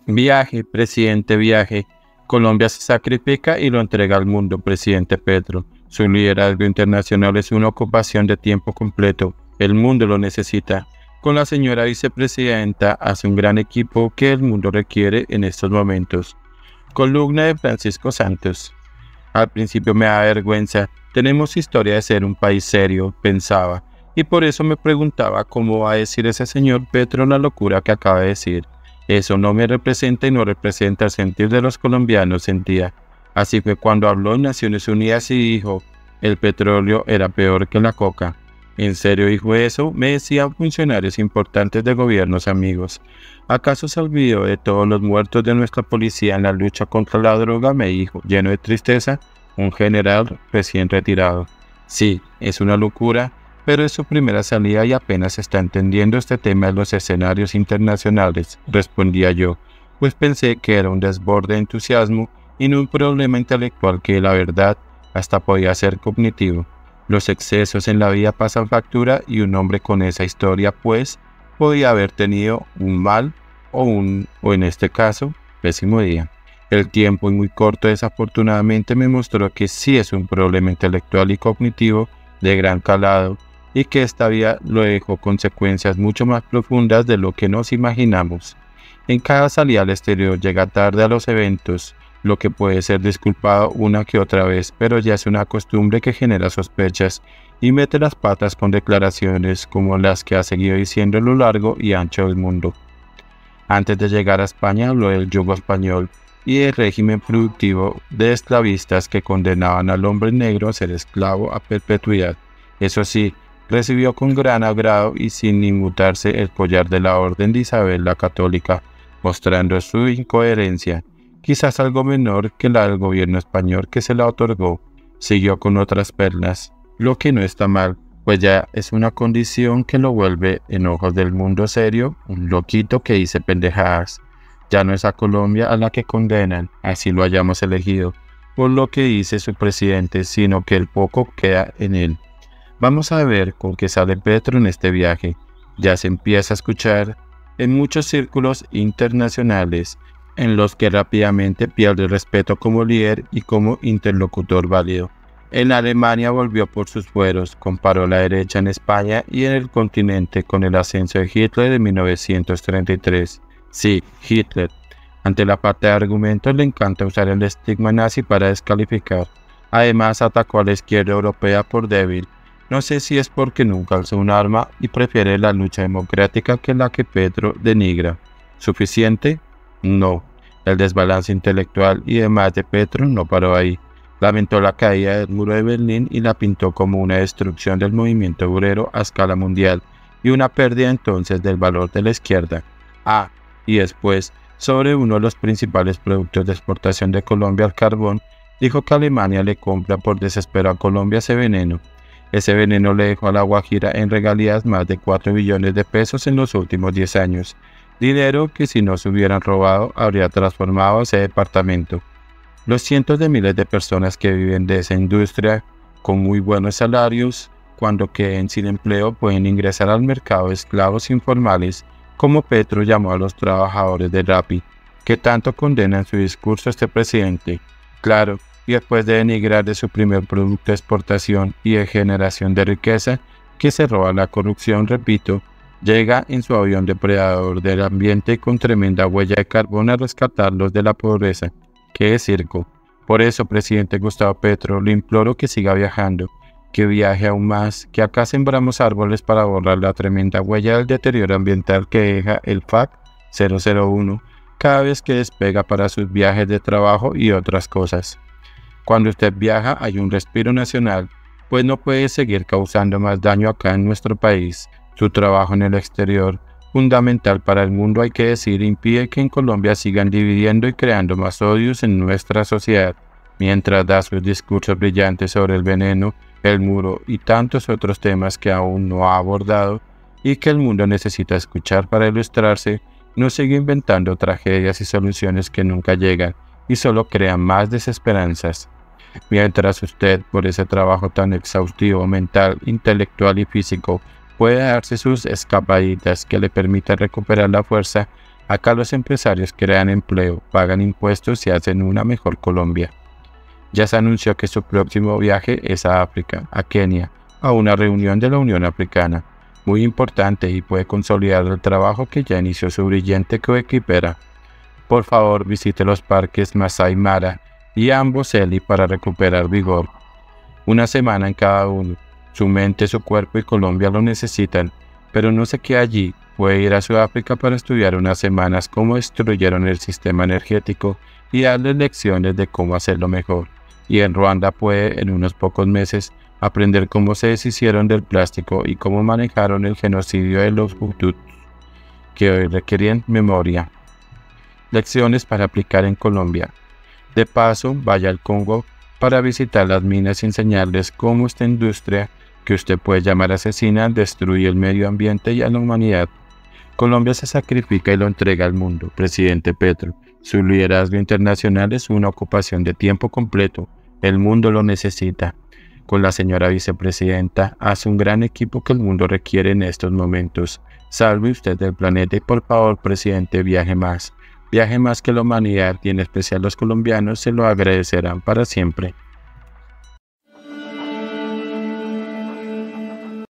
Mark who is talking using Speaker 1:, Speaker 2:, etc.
Speaker 1: Viaje, presidente, viaje. Colombia se sacrifica y lo entrega al mundo, presidente Petro. Su liderazgo internacional es una ocupación de tiempo completo. El mundo lo necesita. Con la señora vicepresidenta hace un gran equipo que el mundo requiere en estos momentos. Columna de Francisco Santos. Al principio me da vergüenza. Tenemos historia de ser un país serio, pensaba. Y por eso me preguntaba cómo va a decir ese señor Petro la locura que acaba de decir. Eso no me representa y no representa el sentir de los colombianos, sentía. Así fue cuando habló en Naciones Unidas y dijo, el petróleo era peor que la coca. ¿En serio dijo eso? Me decían funcionarios importantes de gobiernos amigos. ¿Acaso se olvidó de todos los muertos de nuestra policía en la lucha contra la droga? Me dijo, lleno de tristeza, un general recién retirado. Sí, es una locura, pero es su primera salida y apenas está entendiendo este tema de los escenarios internacionales, respondía yo, pues pensé que era un desborde de entusiasmo y no un problema intelectual que, la verdad, hasta podía ser cognitivo. Los excesos en la vida pasan factura y un hombre con esa historia, pues, podía haber tenido un mal o en este caso, pésimo día. El tiempo, y muy corto desafortunadamente, me mostró que sí es un problema intelectual y cognitivo de gran calado, y que esta vía lo dejó consecuencias mucho más profundas de lo que nos imaginamos. En cada salida al exterior llega tarde a los eventos, lo que puede ser disculpado una que otra vez, pero ya es una costumbre que genera sospechas y mete las patas con declaraciones como las que ha seguido diciendo a lo largo y ancho del mundo. Antes de llegar a España habló del yugo español y del régimen productivo de esclavistas que condenaban al hombre negro a ser esclavo a perpetuidad. Eso sí, recibió con gran agrado y sin inmutarse el collar de la Orden de Isabel la Católica, mostrando su incoherencia, quizás algo menor que la del gobierno español que se la otorgó. Siguió con otras perlas, lo que no está mal, pues ya es una condición que lo vuelve, en ojos del mundo serio, un loquito que dice pendejadas. Ya no es a Colombia a la que condenan, así lo hayamos elegido, por lo que dice su presidente, sino que el poco queda en él. Vamos a ver con qué sale Petro en este viaje. Ya se empieza a escuchar en muchos círculos internacionales, en los que rápidamente pierde respeto como líder y como interlocutor válido. En Alemania volvió por sus fueros, comparó la derecha en España y en el continente con el ascenso de Hitler de 1933. Sí, Hitler. Ante la falta de argumentos le encanta usar el estigma nazi para descalificar. Además atacó a la izquierda europea por débil. No sé si es porque nunca alzó un arma y prefiere la lucha democrática que la que Petro denigra. ¿Suficiente? No. El desbalance intelectual y demás de Petro no paró ahí. Lamentó la caída del muro de Berlín y la pintó como una destrucción del movimiento obrero a escala mundial y una pérdida entonces del valor de la izquierda. Y después, sobre uno de los principales productos de exportación de Colombia, el carbón, dijo que Alemania le compra por desespero a Colombia ese veneno. Ese veneno le dejó a La Guajira en regalías más de 4 billones de pesos en los últimos 10 años, dinero que si no se hubieran robado habría transformado ese departamento. Los cientos de miles de personas que viven de esa industria con muy buenos salarios, cuando queden sin empleo pueden ingresar al mercado de esclavos informales, como Petro llamó a los trabajadores de Rappi, que tanto condena en su discurso este presidente. Claro, y después de denigrar de su primer producto de exportación y de generación de riqueza, que se roba la corrupción, repito, llega en su avión depredador del ambiente y con tremenda huella de carbón a rescatarlos de la pobreza. ¡Qué circo! Por eso, presidente Gustavo Petro, le imploro que siga viajando, que viaje aún más, que acá sembramos árboles para borrar la tremenda huella del deterioro ambiental que deja el FAC 001 cada vez que despega para sus viajes de trabajo y otras cosas. Cuando usted viaja hay un respiro nacional, pues no puede seguir causando más daño acá en nuestro país. Su trabajo en el exterior, fundamental para el mundo hay que decir, impide que en Colombia sigan dividiendo y creando más odios en nuestra sociedad, mientras da sus discursos brillantes sobre el veneno, el muro y tantos otros temas que aún no ha abordado y que el mundo necesita escuchar para ilustrarse. No sigue inventando tragedias y soluciones que nunca llegan y solo crean más desesperanzas. Mientras usted, por ese trabajo tan exhaustivo mental, intelectual y físico, puede darse sus escapaditas que le permitan recuperar la fuerza, Acá los empresarios crean empleo, pagan impuestos y hacen una mejor Colombia. Ya se anunció que su próximo viaje es a África, a Kenia, a una reunión de la Unión Africana, muy importante y puede consolidar el trabajo que ya inició su brillante coequipera. Por favor, visite los parques Masai Mara y Amboseli para recuperar vigor. Una semana en cada uno. Su mente, su cuerpo y Colombia lo necesitan, pero no se queda allí. Puede ir a Sudáfrica para estudiar unas semanas cómo destruyeron el sistema energético y darles lecciones de cómo hacerlo mejor. Y en Ruanda puede, en unos pocos meses, aprender cómo se deshicieron del plástico y cómo manejaron el genocidio de los Hutus, que hoy requerían memoria. Lecciones para aplicar en Colombia. De paso, vaya al Congo para visitar las minas y enseñarles cómo esta industria, que usted puede llamar asesina, destruye el medio ambiente y a la humanidad. Colombia se sacrifica y lo entrega al mundo, presidente Petro. Su liderazgo internacional es una ocupación de tiempo completo. El mundo lo necesita. Con la señora vicepresidenta, hace un gran equipo que el mundo requiere en estos momentos. Salve usted del planeta y por favor, presidente, viaje más. Viaje más que la humanidad y en especial los colombianos se lo agradecerán para siempre.